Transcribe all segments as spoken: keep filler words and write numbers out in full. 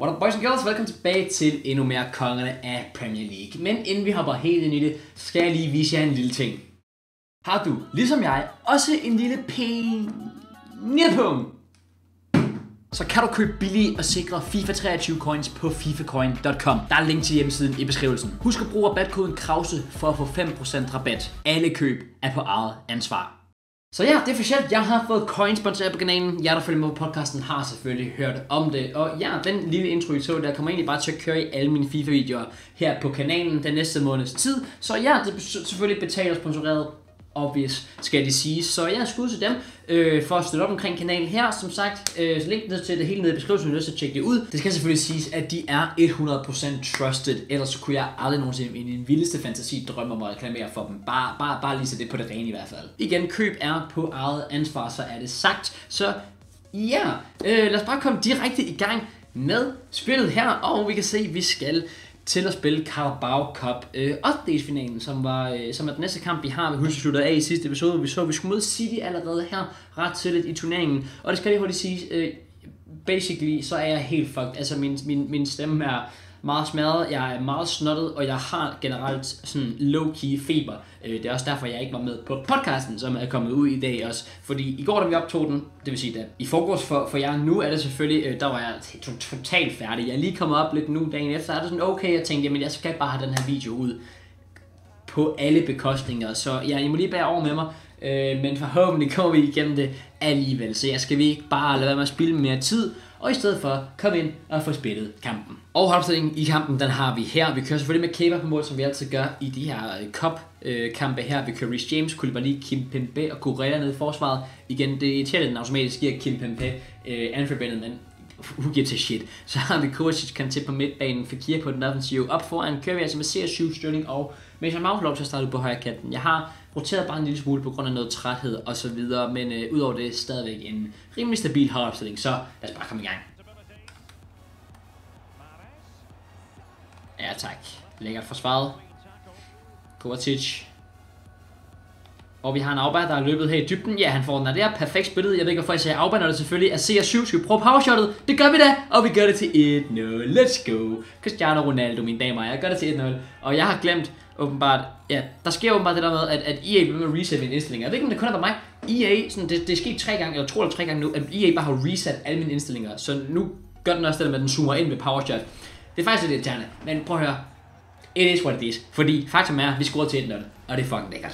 What up boys and girls, velkommen tilbage til endnu mere kongerne af Premier League. Men inden vi hopper helt ind i det, skal jeg lige vise jer en lille ting. Har du, ligesom jeg, også en lille pengepunkt, så kan du købe billige og sikre FIFA treogtyve coins på FIFA coin punktum com. Der er link til hjemmesiden i beskrivelsen. Husk at bruge rabatkoden Krause for at få fem procent rabat. Alle køb er på eget ansvar. Så ja, det er officielt. Jeg har fået coins sponsoreret på kanalen. Jeg, der følger med på podcasten, har selvfølgelig hørt om det. Og ja, den lille intro, I så, der kommer egentlig bare til at køre i alle mine FIFA-videoer her på kanalen den næste måneds tid. Så ja, det er selvfølgelig betalt og sponsoreret. Obvious, skal de sige. Så jeg skud til dem øh, for at støtte op omkring kanalen her. Som sagt, øh, så link ned til det hele nede i beskrivelsen, hvis du tjekke det ud. Det skal selvfølgelig siges, at de er hundrede procent trusted. Ellers kunne jeg aldrig nogensinde i min vildeste fantasi drømme om at reklamere for dem. Bare, bare, bare lige så det på det rene i hvert fald. Igen, køb er på eget ansvar, så er det sagt. Så ja, øh, lad os bare komme direkte i gang med spillet her. Og vi kan se, at vi skal til at spille Carabao Cup øh, ottendedelsfinalen, som var øh, som er den næste kamp, vi har. Vi husker, vi sluttede af i sidste episode, hvor vi så, at vi skulle møde City allerede her ret tidligt i turneringen. Og det skal lige hurtigt sige, øh, basically, så er jeg helt fucked. Altså, min, min, min stemme er meget smadret, jeg er meget snottet, og jeg har generelt sådan low-key feber. Øh, det er også derfor, jeg ikke var med på podcasten, som er kommet ud i dag også. Fordi i går, da vi optog den, det vil sige, at i forgårs for, for jer nu, er det selvfølgelig, øh, der var jeg totalt færdig. Jeg er lige kommet op lidt nu dagen efter, så er det sådan, okay, jeg tænkte, jamen jeg skal bare have den her video ud på alle bekostninger. Så ja, I må lige bære over med mig, øh, men forhåbentlig kommer vi igennem det alligevel. Så jeg skal vi ikke bare lade være med at spille mere tid, og i stedet for komme ind og få spillet kampen. Og holdopstillingen i kampen, den har vi her. Vi kører selvfølgelig med Kepa på mål, som vi altid gør i de her cup-kampe her. Vi kører Reece James, Koulibaly, Kimpembe og Correa nede i forsvaret. Igen, det irriterer den automatisk giver Kimpembe øh, anførbindet, men who gives a shit. Så har vi Kovacic, Kanté på midtbanen, Fekir på den offensive. Op foran kører vi altså med C R syv, Sterling og Mason Mount lov til at starte på højre kanten. Jeg har roteret bare en lille smule på grund af noget træthed og så videre, men øh, udover det er stadigvæk en rimelig stabil holdopstilling, så lad os bare komme i gang. Ja tak, lækkert forsvaret. Kovacic. Og vi har en Auba, der er løbet her i dybden. Ja, han får den, og det er perfekt spillet. Jeg ved ikke, hvorfor jeg siger Auba, når det selvfølgelig er C R syv. Skal vi prøve powershottet? Det gør vi da, og vi gør det til et nul. Let's go. Cristiano Ronaldo, mine damer. Jeg gør det til et nul. Og jeg har glemt åbenbart, ja, der sker åbenbart det der med, at, at E A bliver med at reset mine indstillinger. Jeg ved ikke, om det kun er mig. E A, sådan, det, det er sket tre gange, eller to eller tre gange nu, at E A bare har reset alle mine indstillinger. Så nu gør den også det der med, at den zoomer ind med powershot. Det er faktisk lidt irriterende, men prøv at høre. It is what it is. Fordi faktum er, at vi scorede til et nul, og det er fucking lækkert.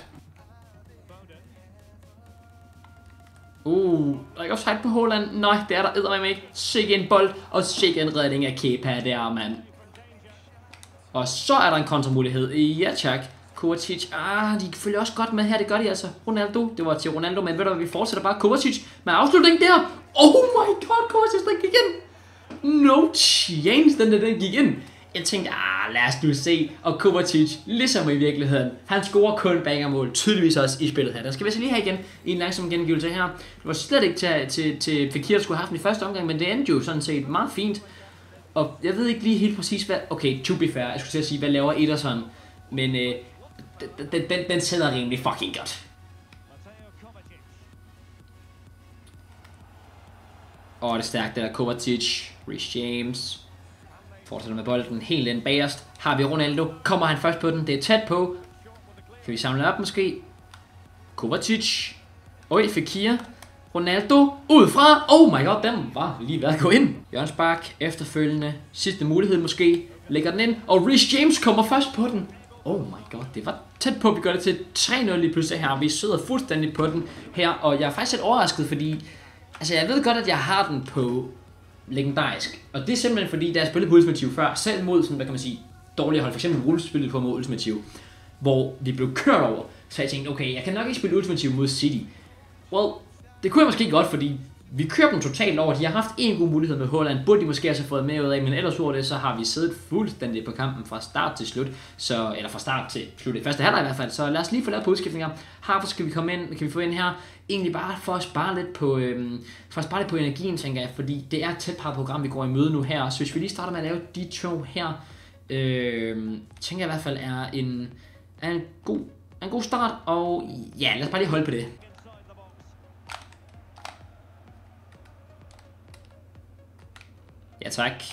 Uh, der er ikke offside på Haaland. Nej, det er der eddermame ikke. Sikke en bold, og sikke en redning af Kepa der, mand. Og så er der en kontramulighed. Ja, tak. Kovacic. Ah, de følger også godt med her. Det gør de altså. Ronaldo. Det var til Ronaldo, men ved du hvad, vi fortsætter bare. Kovacic med afslutning der. Oh my god, Kovacic, den gik ind. No chance, den der, den gik ind. Jeg tænkte, ah, lad os nu se. Og Kovacic, ligesom i virkeligheden, han scorer kun bangermål, tydeligvis også i spillet her. Der skal vi så lige have igen i en langsom gengivelse her. Det var slet ikke til, til, til Fekir, der skulle have haft den i første omgang, men det endte jo sådan set meget fint. Og jeg ved ikke lige helt præcis, hvad... Okay, to be fair, jeg skulle til at sige, hvad laver Ederson? Men øh, den, den, den sidder rimelig fucking godt. Åh, det er stærkt, det der Kovacic, Reece James. Fortsætter med bolden helt ind bagerst. Har vi Ronaldo. Kommer han først på den. Det er tæt på. Kan vi samle op måske? Kovacic. Oj, Fekir. Ronaldo. Udefra. Oh my god, den var lige ved at gå ind. Jørgen Spark. Efterfølgende. Sidste mulighed måske. Lægger den ind. Og Reece James kommer først på den. Oh my god, det var tæt på. Vi gør det til tre nul lige pludselig her. Vi sidder fuldstændig på den her. Og jeg er faktisk lidt overrasket, fordi... Altså, jeg ved godt, at jeg har den på... legendarisk. Og det er simpelthen fordi, da jeg spillede på Ultimative før, selv mod sådan, hvad kan man sige, dårlige hold, for eksempel Wolves spillede på mod Ultimative, hvor vi blev kørt over, så jeg tænkte, okay, jeg kan nok ikke spille Ultimative mod City. Well, det kunne jeg måske godt, fordi vi kører dem totalt over. De har haft en god mulighed med Haaland, burde de måske også have fået med ud af, men ellers over det, så har vi siddet fuldstændig på kampen fra start til slut, så, eller fra start til slut i første halvleg i hvert fald, så lad os lige få lavet på udskiftninger. Herfor skal vi komme ind, kan vi få ind her, egentlig bare for at spare lidt på, øhm, for at spare lidt på energien, tænker jeg, fordi det er et tæt par program, vi går i møde nu her, så hvis vi lige starter med at lave de to her, øhm, tænker jeg i hvert fald er en, er en, god, en god start, og ja, lad os bare lige holde på det. Ja tak.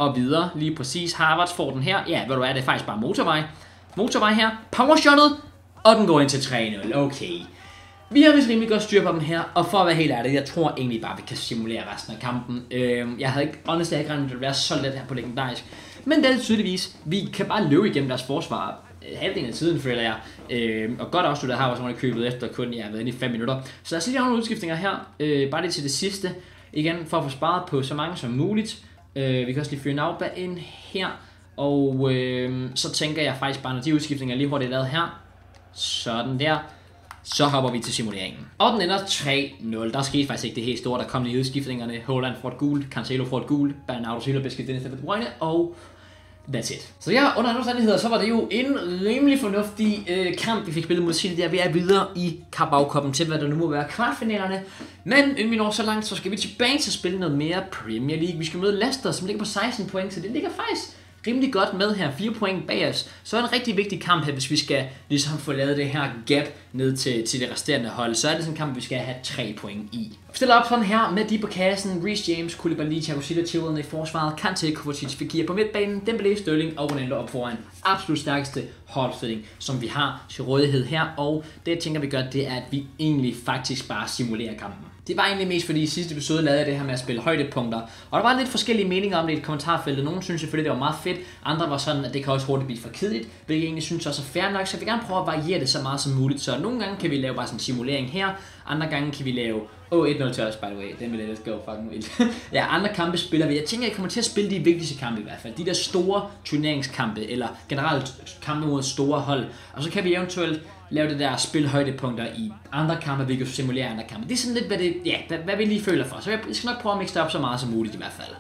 Og videre, lige præcis. Harvards får den her. Ja, hvad du er, det er faktisk bare motorvej. Motorvej her. Powershotet. Og den går ind til tre nul. Okay. Vi har vist rimelig godt styr på dem her. Og for at være helt ærlig, jeg tror egentlig bare, vi kan simulere resten af kampen. Øh, jeg havde ikke, honestly, ikke regnet, at det ville være så let her på legendarisk. Men det er det tydeligvis. Vi kan bare løbe igennem deres forsvar. Halvdelen af tiden, føler jeg. Øh, og godt afsluttet har også købet efter kun, jeg har været inde i fem minutter. Så lad os lige have nogle udskiftninger her. Øh, bare lige til det sidste. Igen, for at få sparet på så mange som muligt. Øh, vi kan også lige fyre en Auba ind her. Og øh, så tænker jeg faktisk bare, når de udskiftninger lige hurtigt er lavet her. Sådan der. Så hopper vi til simuleringen. Og den ender tre nul. Der skete faktisk ikke det helt store. Der kom lige udskiftningerne. Haaland får et gult. Cancelo får et gult. Bernardo Silva bliver skiftet ind i stedet for De Bruyne. Og that's it. Så ja, under andre omstændigheder, så var det jo en rimelig fornuftig øh, kamp, vi fik spillet mod City der. Vi er videre i Carabao-koppen til, hvad der nu må være kvartfinalerne. Men inden vi når så langt, så skal vi tilbage til at spille noget mere Premier League. Vi skal møde Leicester, som ligger på seksten point, så det ligger faktisk rimelig godt med her. fire point bag os. Så er det en rigtig vigtig kamp her, hvis vi skal ligesom få lavet det her gap ned til, til det resterende hold. Så er det sådan en kamp, vi skal have tre point i. Vi stiller op sådan her med de på kassen. Reece James, Koulibaly, Thiago Silva, Chilwell i forsvaret. Kanté, Kovacic, Fekir på midtbanen. Dembélé, Sterling og Ronaldo op foran. Absolut stærkeste holdopstilling, som vi har til rådighed her. Og det jeg tænker vi gør, det er at vi egentlig faktisk bare simulerer kampen. Det var egentlig mest fordi i sidste episode lavede jeg det her med at spille højdepunkter. Og der var lidt forskellige meninger om det i kommentarfeltet. Nogle synes selvfølgelig, det var meget fedt. Andre var sådan, at det kan også hurtigt blive for kedeligt. Hvilket jeg egentlig synes også er fair nok. Så jeg vil gerne prøve at variere det så meget som muligt. Så nogle gange kan vi lave bare sådan en simulering her. Andre gange kan vi lave... Åh, oh, et nul til os, by the way. Den vil jeg let's go fucking vildt. Ja, andre kampe spiller vi. Jeg tænker, jeg kommer til at spille de vigtigste kampe i hvert fald. De der store turneringskampe, eller generelt kampe mod store hold. Og så kan vi eventuelt lave det der spil højdepunkter i andre kampe, vi kan simulere andre kampe. Det er sådan lidt, hvad, det, ja, hvad, hvad vi lige føler for. Så jeg skal nok prøve at mixe det op så meget som muligt i hvert fald.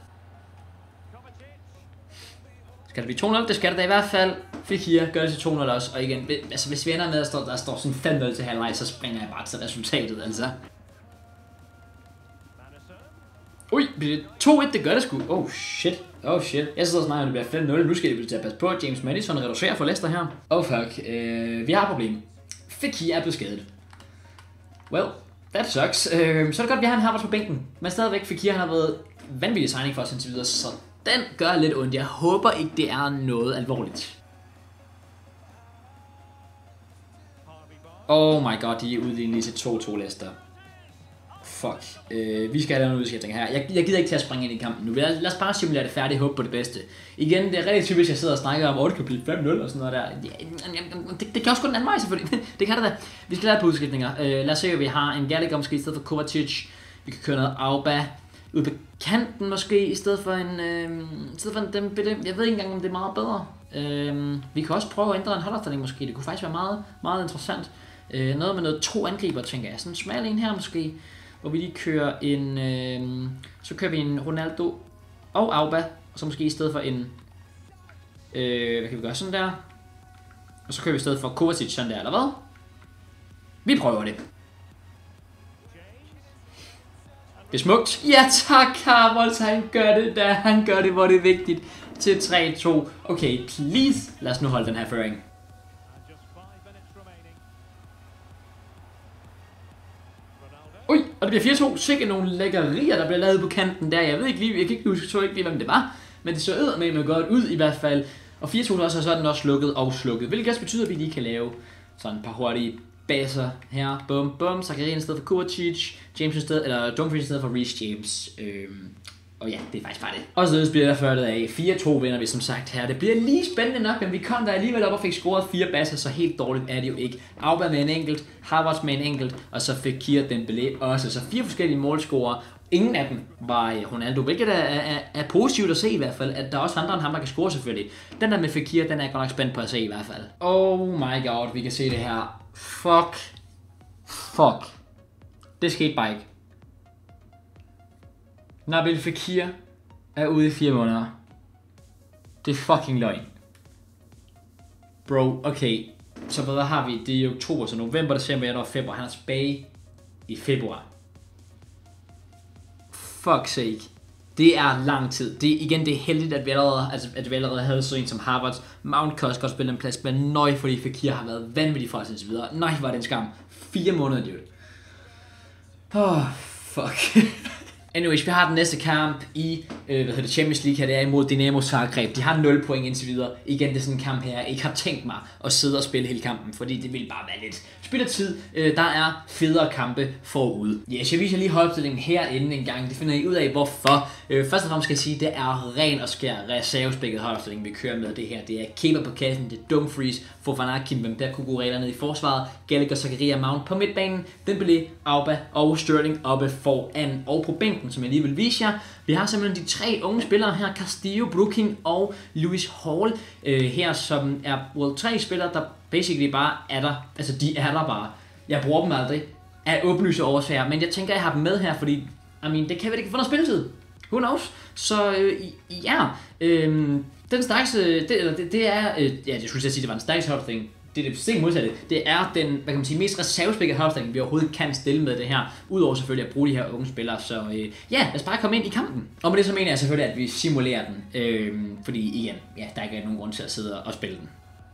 Skal det blive to nul? Det skal det da i hvert fald. Fekir gør det til to nul også. Og igen, altså hvis vi ender med, at der står, der står sådan fem nul til halvleg, så springer jeg bare til resultatet, altså. Ui, bliver det to et? Det gør det sgu. Oh shit. Oh shit. Jeg sidder og snakker, at det bliver fem nul. Nu skal det blive til at passe på. James Maddison reducerer for Leicester her. Oh fuck. Uh, vi har et problem. Fekir er blevet skadet. Well, that sucks. Uh, så er det godt, at vi har en Havertz på bænken. Men stadigvæk, Fekir har været vanvittig signing for os indtil videre, så den gør lidt ondt. Jeg håber ikke, det er noget alvorligt. Oh my god, de er udlignet til to to Leicester. Fuck. Uh, vi skal have nogle udskiftninger her. Jeg, jeg gider ikke til at springe ind i kampen nu. Lad, lad os bare simulere det færdigt og håbe på det bedste. Igen, det er rigtig typisk, at jeg sidder og snakker om, at det kan blive fem nul og sådan noget der. Ja, det, det kan også gå den anden vej selvfølgelig. Det kan det da. Vi skal lave på udskiftninger. Uh, lad os se, at vi har en Gallagher måske i stedet for Kovacic. Vi kan køre noget Auba ude på kanten måske i stedet for en øh, i stedet for en Dembélé. Jeg ved ikke engang, om det er meget bedre. Uh, vi kan også prøve at ændre en holdopstilling måske. Det kunne faktisk være meget, meget interessant. Uh, noget med noget to angriber, tænker jeg. Sådan en smal en her måske. Hvor vi lige kører en, øh, så kører vi en Ronaldo og Auba, og så måske i stedet for en, øh, hvad kan vi gøre, sådan der, og så kører vi i stedet for Kovacic sådan der, eller hvad? Vi prøver det. Det er smukt. Ja tak, Harvards, han gør det der, han gør det, hvor det er vigtigt, til tre to. Okay, please, lad os nu holde den her føring. Ui, og det bliver fire to. Sikke nogle lækkerier, der bliver lavet på kanten der. Jeg ved ikke lige, jeg kan ikke huske, så ikke lige, hvem det var. Men det så eddermame godt ud i hvert fald. Og fire to også, og så er den også slukket og slukket. Hvilket også betyder, at vi lige kan lave sådan et par hurtige baser her. Bum, bum. Zakaria i stedet for Kovacic. James i stedet, eller Dumfries i stedet for Reece James. Øhm. Og ja, det er faktisk bare det. Og så bliver der ført af. fire to vinder vi som sagt her. Det bliver lige spændende nok, men vi kom der alligevel op og fik scoret fire baser, så helt dårligt er det jo ikke. Auba med en enkelt, Harvards med en enkelt, og så fik Kira Dembélé også. Så fire forskellige målscorer. Ingen af dem var Ronaldo, hvilket er, er, er positivt at se i hvert fald, at der er også andre end ham, der kan score selvfølgelig. Den der med Fekir, den er jeg godt nok spændt på at se i hvert fald. Oh my god, vi kan se det her. Fuck. Fuck. Det skete bare ikke. Nabil Fekir er ude i fire måneder. Det er fucking løgn. Bro, okay. Så hvad har vi? Det er i oktober, så november, december, januar, februar. Han er tilbage i februar. Fuck sake. Det er lang tid. Det er, igen, det er heldigt, at vi allerede, altså, at vi allerede havde så en som Harvards. Mount kan også godt spille en plads, men nøj, fordi Fekir har været vanvittig for os indtil videre. Nej, var det en skam. Fire måneder, dude. Åh, oh, fuck. Anyways, vi har den næste kamp i øh, hvad hedder det, Champions League her, det er imod Dinamo Zagreb. De har nul point indtil videre. Igen, det er sådan en kamp her, jeg ikke har tænkt mig at sidde og spille hele kampen, fordi det vil bare være lidt spild af tid. Øh, der er federe kampe forud. Yes, jeg viser lige holdopstillingen herinde en gang. Det finder I ud af, hvorfor. Øh, først og fremmest skal jeg sige, det er ren og skær reservespækket holdopstilling, vi kører med det her. Det er keeper på kassen, det er Dumfries, Fofana, Kimpembe, Cucurella nede i forsvaret, Gallagher, Zakaria, Mount på midtbanen, Dembélé, Auba og Sterling oppe foran og på bænken, som jeg lige vil vise jer. Vi har simpelthen de tre unge spillere her, Castillo, Brooking og Lewis Hall, øh, her som er well, tre spillere, der basically bare er der. Altså, de er der bare. Jeg bruger dem aldrig af åbenlyse årsager, men jeg tænker, jeg har dem med her, fordi I mean, det kan vi ikke få noget spilletid. Who knows? Så øh, ja, øh, den stærkeste, det, eller det, det er, øh, ja, jeg skulle sige, det var den stærkeste holdopstilling. Det er det stik modsatte. Det er den, hvad kan man sige, mest reservespækkede holdopstilling, vi overhovedet kan stille med det her. Udover selvfølgelig at bruge de her unge spillere. Så øh, ja, lad os bare komme ind i kampen. Og med det så mener jeg selvfølgelig, at vi simulerer den. Øh, fordi igen, ja, der ikke er nogen grund til at sidde og spille den.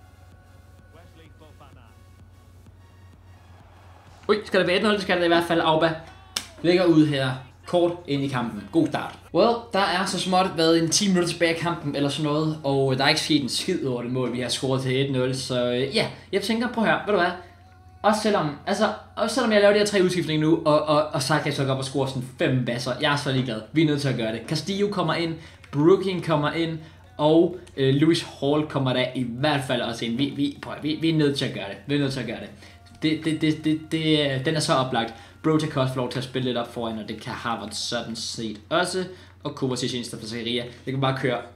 Ui, skal det være et nul, så skal det i hvert fald. Auba ligger ud her kort ind i kampen. God start. Well, der er så småt været en ti minutter tilbage i kampen eller sådan noget, og der er ikke sket en skid over det mål, vi har scoret til et nul, så øh, ja, jeg tænker, prøv at høre, ved du hvad, også selvom, altså, også selvom jeg laver de her tre udskiftninger nu, og, og, og så kan jeg så gå op og score sådan fem basser, jeg er så ligeglad, vi er nødt til at gøre det. Castillo kommer ind, Brooking kommer ind, og øh, Lewis Hall kommer der i hvert fald også ind. Vi, vi, prøv, vi, vi er nødt til at gøre det, vi er nødt til at gøre det. Det, det, det, det, det, den er så oplagt. Broja kan også få lov til at spille lidt op foran, og det kan Harvard sådan set også. Og Kovacic i stedet for Zakaria. Det kan bare køre.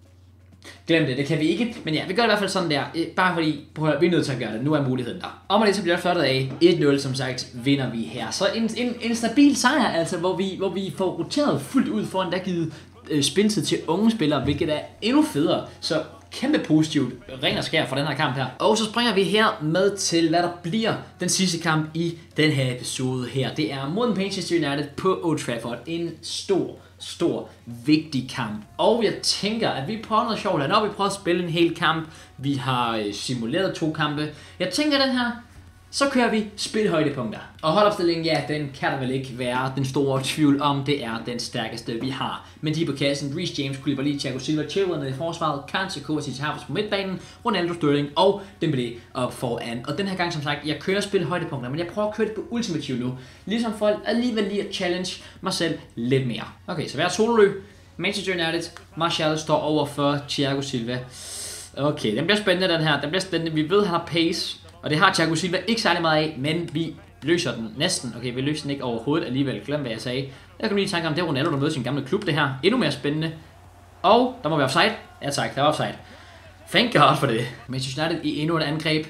Glem det, det kan vi ikke. Men ja, vi gør det i hvert fald sådan der. Bare fordi, prøv, vi er nødt til at gøre det. Nu er muligheden der. Og med det så bliver det flottet af et nul, som sagt, vinder vi her. Så en, en, en stabil sejr, altså, hvor vi, hvor vi får roteret fuldt ud foran, der givet øh, spilletid til unge spillere, hvilket er endnu federe. Så kæmpe positivt, ren og skær for den her kamp her. Og så springer vi her med til, hvad der bliver den sidste kamp i den her episode her. Det er mod Manchester United på Old Trafford. En stor, stor, vigtig kamp. Og jeg tænker, at vi prøver noget sjovt her. Når vi prøver at spille en hel kamp, vi har simuleret to kampe. Jeg tænker, den her, så kører vi spilhøjdepunkter. Og holdopstillingen, ja, den kan der vel ikke være den store tvivl om. Det er den stærkeste, vi har. Men de på kassen, Reece James, Koulibaly, Thiago Silva, Chilwell nede i forsvaret, Kante, Kovacic, Havertz på midtbanen, Ronaldo, Sterling og Dembélé op foran. Og den her gang, som sagt, jeg kører spilhøjdepunkter, men jeg prøver at køre det på ultimativ nu. Ligesom for alligevel lige at challenge mig selv lidt mere. Okay, så hver sololøb. Manchester United, Martial står over for Thiago Silva. Okay, den bliver spændende den her. Den bliver spændende. Vi ved, han har pace. Og det har Thiago Silva ikke særlig meget af, men vi løser den næsten. Okay, vi løser den ikke overhovedet alligevel. Glem hvad jeg sagde. Jeg kan lige tænke om det er Ronaldo, der møder sin gamle klub det her. Endnu mere spændende. Og der må være offside. Ja tak, der var offside. Thank God for det. Manchester United i endnu et angreb.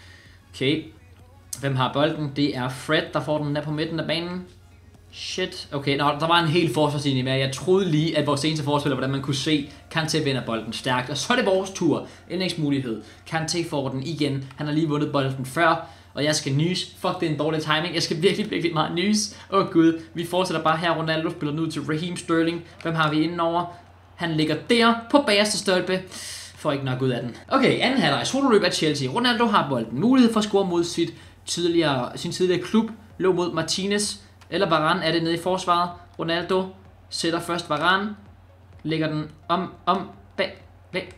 Okay. Hvem har bolden? Det er Fred, der får den der på midten af banen. Shit. Okay, nå, der var en helt forsvarslinje med. Jeg troede lige, at vores eneste forspiller, hvordan man kunne se, Kante vinder bolden stærkt. Og så er det vores tur. Ændringsmulighed. Kante får den igen. Han har lige vundet bolden før. Og jeg skal nys. Fuck, det er en dårlig timing. Jeg skal virkelig, virkelig meget nys. Åh oh, gud. Vi fortsætter bare her. Ronaldo spiller nu til Raheem Sterling. Hvem har vi indenover? Han ligger der på bagerste stolpe. Får ikke nok ud af den. Okay, anden halvleg. Sololøb af Chelsea. Ronaldo har bolden. Mulighed for at score mod sit tidligere, sin tidligere klub. Lå mod Martinez. Eller Varane er det nede i forsvaret. Ronaldo sætter først Varane. Lægger den om, om, bag, bag.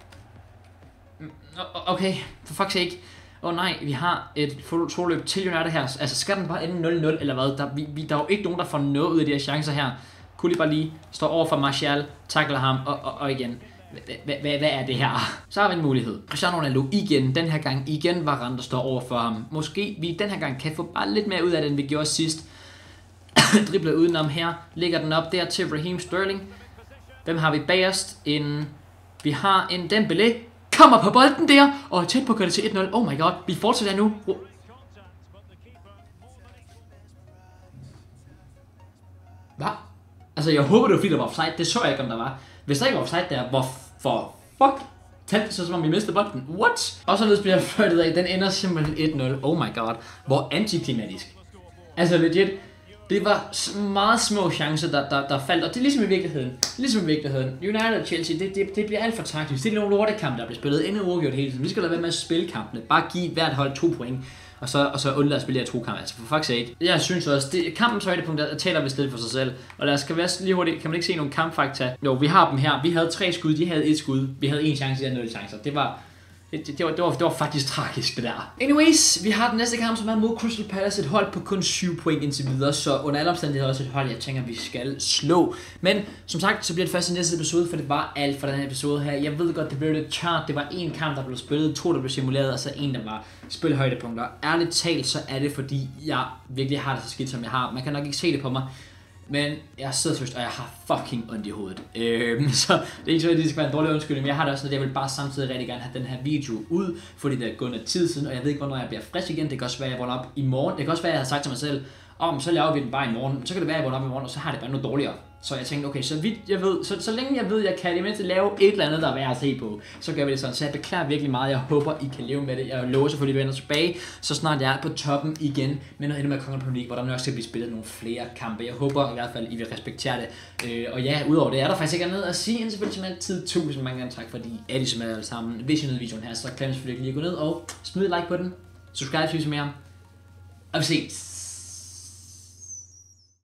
Okay, for fuck's sake. Åh oh, nej, vi har et sololøb til United her. Altså skal den bare ende nul nul eller hvad? Der, vi, vi, der er jo ikke nogen, der får noget ud af de her chancer her. Koulibaly står over for Martial, tackler ham, og, og, og igen. Hvad er det her? Så har vi en mulighed. Cristiano Ronaldo igen, den her gang igen Varane, der står over for ham. Måske vi den her gang kan få bare lidt mere ud af det, end vi gjorde sidst. Dribler udenom her, lægger den op der til Raheem Sterling. Hvem har vi bagerst? En, vi har en Dembélé. Kommer på bolden der, og er tæt på at gøre det til et nul. Oh my god, vi fortsætter nu. Hvad? Altså jeg håber det var fordi der var offside, det så jeg ikke om der var. Hvis der ikke var offside der, hvorfor fuck? Talte det så som om vi mistede bolden? What? Og således bliver jeg fløjtet af, den ender simpelthen et nul. Oh my god, hvor antiklimatisk. Altså legit. Det var meget små chancer, der, der, der faldt, og det er ligesom i virkeligheden. Ligesom i virkeligheden. United og Chelsea, det, det, det bliver alt for taktisk. Det er nogle lortekampe, der bliver spillet endnu uafgjort hele tiden. Vi skal lade være med at spille kampene. Bare give hvert hold to point. og så, og så undlade at spille de her to kampe. Altså for fuck's sake. Jeg synes også, det, kampens højdepunkt der taler vist lidt for sig selv. Og lad os skal være lige hurtigt, kan man ikke se nogle kampfakta? Jo, vi har dem her. Vi havde tre skud, de havde et skud. Vi havde en chance, de havde nul chancer. Det var... Det, det, var, det, var, det var faktisk tragisk, det der. Anyways, vi har den næste kamp, som er mod Crystal Palace. Et hold på kun syv point indtil videre, så under alle omstændigheder også et hold, jeg tænker, vi skal slå. Men som sagt, så bliver det først i næste episode, for det var alt for den her episode her. Jeg ved godt, det blev lidt tørt. Det var en kamp, der blev spillet, to, der blev simuleret, og så en, der var spilhøjdepunkter. Ærligt talt, så er det, fordi jeg virkelig har det så skidt, som jeg har. Man kan nok ikke se det på mig. Men jeg sidder først, og jeg har fucking ondt i hovedet. Øhm, så det er ikke så, at det skal være en dårlig undskyldning, men jeg har det også, at jeg vil bare samtidig rigtig gerne have den her video ud, fordi det er gået noget tid siden, og jeg ved ikke, hvornår jeg bliver frisk igen. Det kan også være, at jeg vågner op i morgen. Det kan også være, at jeg har sagt til mig selv, om oh, så laver vi den bare i morgen. Så kan det være, at jeg vågner op i morgen, og så har det bare noget dårligere. Så jeg tænkte, okay, så vidt jeg ved, så, så længe jeg ved, jeg kan det mindste lave et eller andet, der er værd at se på, så gør vi det sådan. Så jeg beklager virkelig meget. Jeg håber, I kan leve med det. Jeg lover selvfølgelig, at vi vender tilbage, så snart jeg er på toppen igen med noget endnu mere Kongen Premier League, hvor der nok skal blive spillet nogle flere kampe. Jeg håber i hvert fald, I vil respektere det. Øh, og ja, udover det er der faktisk ikke andet at sige, end selvfølgelig som altid tusind mange gange tak, fordi I er de som er alle sammen. Hvis I nød videoen her, så glem selvfølgelig lige at gå ned og smid et like på den. Subscribe, hvis I vil se mere. Og vi ses.